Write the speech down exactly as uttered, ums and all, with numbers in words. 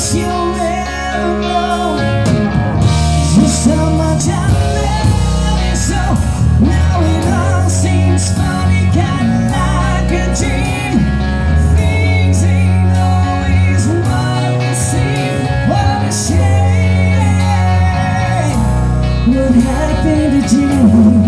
you'll never know just how much I love you so. Now it all seems funny, kinda like a dream. Things ain't always what they seem. What a shame, what happened to Jimmy?